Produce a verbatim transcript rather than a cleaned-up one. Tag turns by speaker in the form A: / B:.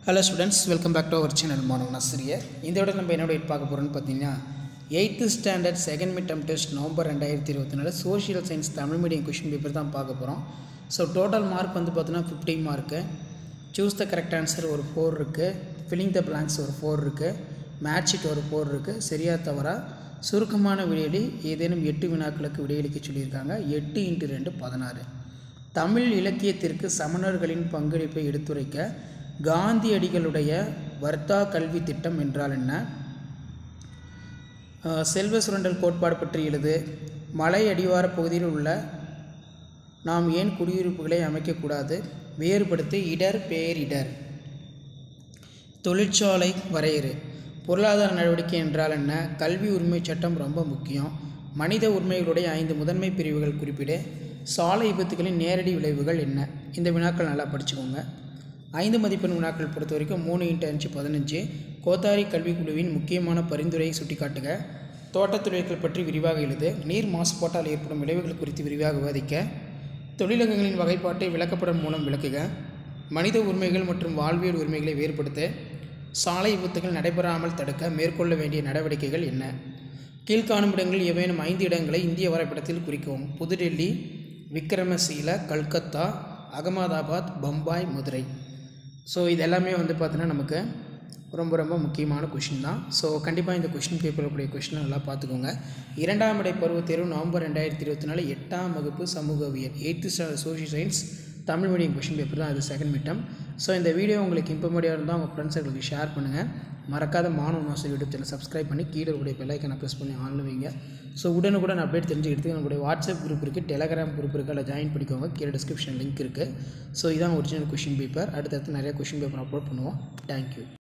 A: Hello students, welcome back to our channel Manav Nasiriya. இந்த வீடியோல நம்ம என்னோட பார்க்க போறோம்னு பாத்தீங்கன்னா eighth standard second midterm test November twenty twenty-four social science Tamil medium question paper தான் பார்க்க போறோம். So total mark வந்து பார்த்தீங்கன்னா fifty mark. Choose the correct answer ஒரு four இருக்கு. Filling the blanks ஒரு four இருக்கு. Match it ஒரு four இருக்கு. சரியா தவறா சுருக்கமான விடையளி ஏதேனும் எட்டு வினாக்களுக்கு விடையளிக்க சொல்லியிருக்காங்க. எட்டு into two பதினாறு. தமிழ் இலக்கியத்திற்கு சமணர்களின் பங்களிப்பை எடுத்துரைக்க காந்தியடிகளுடைய வர்த்தா கல்வி திட்டம் என்றால் என்ன? செல்வ சுரண்டல் கோட்பாடு பற்றி எழுது. மலை அடிவார பகுதியில் உள்ள நாம் ஏன் குடியிருப்புகளை அமைக்கக்கூடாது? வேறுபடுத்தி இடர் பேரிடர். தொழிற்சாலை வரையறு. பொருளாதார நடவடிக்கை என்றால் என்ன? கல்வி உரிமை சட்டம் ரொம்ப முக்கியம். மனித உரிமைகளுடைய ஐந்து முதன்மை பிரிவுகள் குறிப்பிடு. சாலை விபத்துகளின் நேரடி விளைவுகள் என்ன? இந்த வினாக்கள் நல்லா படிச்சுக்கோங்க. ஐந்து மதிப்பெண் வினாக்கள் பொறுத்த வரைக்கும் மூணு இன்ட்டு அஞ்சு பதினஞ்சு. கோத்தாரி கல்விக்குழுவின் முக்கியமான பரிந்துரையை சுட்டிக்காட்டுக. தோட்டத் தொழில்கள் பற்றி விரிவாக எழுது. நீர் மாசுபாட்டால் ஏற்படும் விளைவுகள் குறித்து விரிவாக விவாதிக்க. தொழிலகங்களின் வகைப்பாட்டை விளக்கப்படம் மூலம் விளக்குக. மனித உரிமைகள் மற்றும் வாழ்வியல் உரிமைகளை வேறுபடுத்த. சாலை விபத்துகள் நடைபெறாமல் தடுக்க மேற்கொள்ள வேண்டிய நடவடிக்கைகள் என்ன? கீழ்காணும் இடங்களில் ஏதேனும் ஐந்து இடங்களை இந்திய வரைபடத்தில் குறிக்கவும். புதுடெல்லி, விக்ரமசீல, கல்கத்தா, அகமதாபாத், பம்பாய், மதுரை. ஸோ இது எல்லாமே வந்து பார்த்தீங்கன்னா நமக்கு ரொம்ப ரொம்ப முக்கியமான கொஷின் தான். ஸோ கண்டிப்பாக இந்த கொஷின் பேப்பருடைய கொஷினை நல்லா பார்த்துக்கோங்க. இரண்டாம் இடை பருவத் தேர்வு நவம்பர் ரெண்டாயிரத்தி இருபத்தி நாலு எட்டாம் வகுப்பு சமூகவியல் eighth standard social science Tamil medium question paper தான். அது செகண்ட் மிட்டம். ஸோ இந்த வீடியோ உங்களுக்கு இன்ஃபர்மேட்டிவாக இருந்தால் உங்கள் ஃப்ரெண்ட்ஸுங்களுக்கு ஷேர் பண்ணுங்கள். மறக்காத மாணவ மாஸ்டர் யூடியூப் சேனல் சப்ஸ்கிரைப் பண்ணி கீழே உடைய பெல்லைக்கனை ப்ரெஸ் பண்ணி ஆன்ல வைங்க. ஸோ உடனுக்குடன் அப்டேட் தெரிஞ்சுக்கிறதுக்கு நம்மளுடைய வாட்ஸ்அப் குரூப் இருக்குது, டெலகிராம் குரூப் இருக்குது, அதில் ஜாயின் பண்ணிக்கோங்க. கீழே டிஸ்கிரிப்ஷன் லிங்க் இருக்குது. ஸோ இதான் ஒரிஜினல் கொஷின் பேப்பர். அடுத்தடுத்து நிறைய கொஷின் பேப்பர் அப்லோட் பண்ணுவோம். தேங்க்யூ.